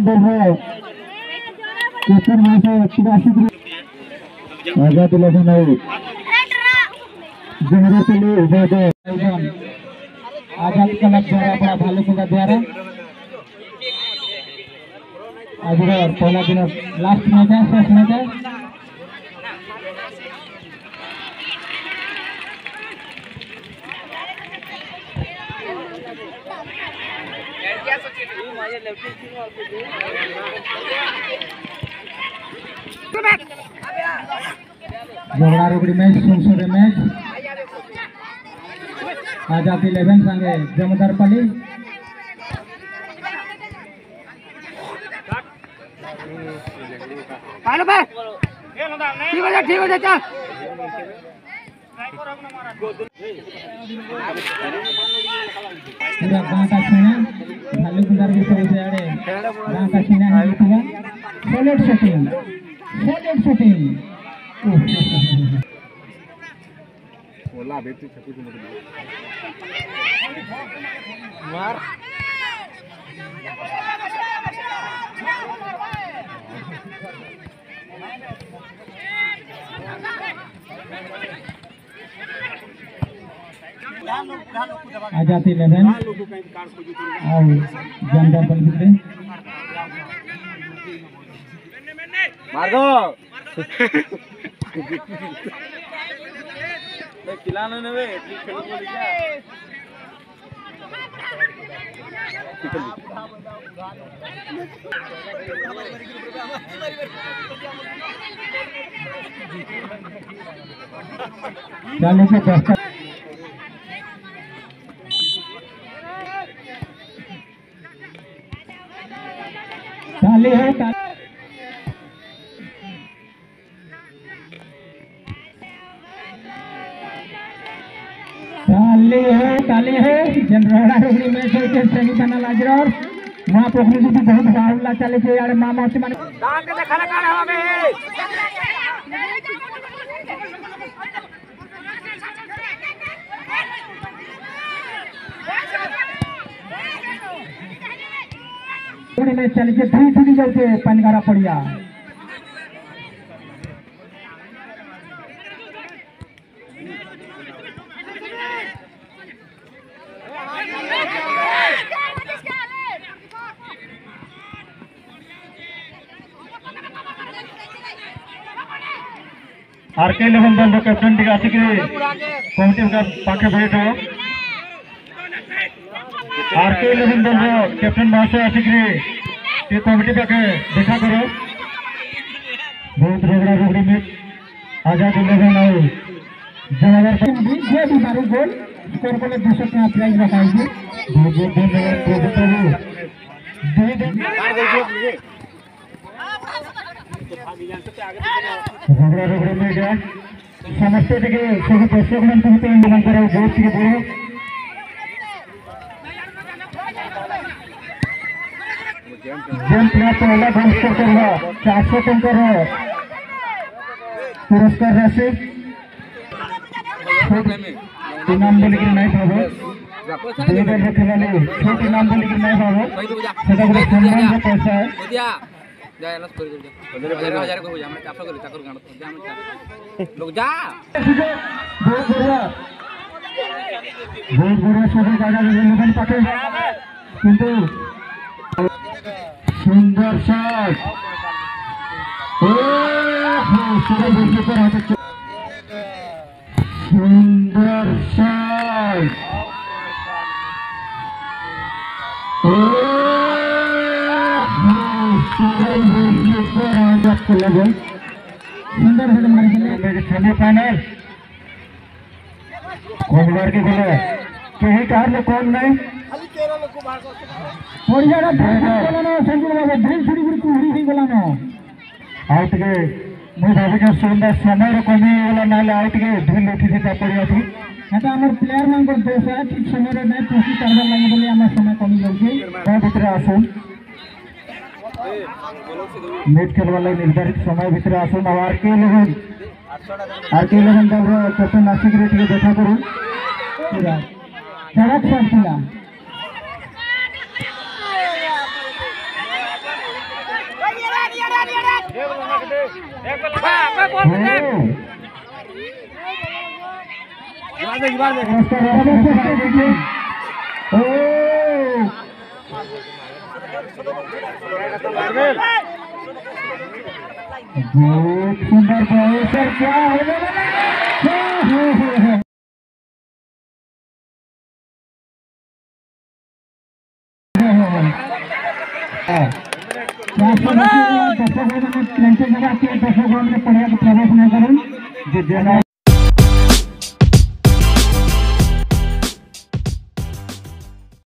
दल कैप्टन मासे आजाद eleven out Zahra के लिए उभय आजाद क्लब द्वारा बड़ा भालुकोगा द्वारा आज पहला दिन लास्ट मैच है शेष मैच है जोगड़ा रोगड़ी मैच सुनसुरे मैच आजाद 11 संगे जमदारपल्ली ठीक हो जाए पूरा गाँव का छीना भालू कुदार भी सही से आड़े गाँव का छीना है पूरा सॉलिड शूटिंग बोला बेटी छपी को मार आजाद 11 और जनता बल मार दो खिलाना न वे खेल बोल क्या चालू से दस्ता ताली है ताली है जनरल रोगड़ी में से सेमीफाइनल आज और वहां पोखरी जी बहुत बाहुला चले छे यार मामा से माने दान के खाना खाना हवे थोड़ी में चले छे धुई छुटी जाउछे पानगारा पड़िया आरके 11 दल कैप्टन टी आसिक कमिटी का पाखे बैठ आरके 11 दल कैप्टन महाशय आसिक कमिटी पाखे देखा करो बहुत रोगड़ा रोगड़ी में आजाद 11 और जो भी मारू गोल स्कोर को 200 का प्राइज रखाएगी बहुत धन्यवाद झगड़ा झगड़ा में गया समस्या थे सब दर्शक मन कहते हैं मन करो बहुत के बोलो जेम प्लेयर पहला गोल स्कोर करला 400 टंका रो पुरस्कार राशि इनाम बोले कि नहीं पाबो दे खेलाले छोट इनाम बोले कि नहीं पाबो सेटा को सम्मान का पैसा है जा लस कर दे 1000 को हो जा हमने चापा कर ताकर गांड जा हम लोग जा बहुत बड़ा सभी जागा लेकिन पाके किंतु सुंदर शॉट ओह सुंदर गोलकीपर हाथ सुंदर शॉट सुंदर सेमीफाइनल कोमलर के बोले कहीं कार में कौन नहीं आउट के मुझे भाभी के सुंदर समय कमी गला ना आउट के धूल उठी से पड़िया थी आम प्लेयर मान दोष है ठीक समय नहीं प्रस्तुत करवा लगे बोले आम समय कमी जाऊँगी भितर आसन मैच खेलवा निर्धारित समय भितर आसन आरके 11 दल कैप्टन आसिक देखा करूँ पूरा चढ़क शॉट था सुंदर प्रवेश क्या होने दर्शकों में प्रवेश नहीं करें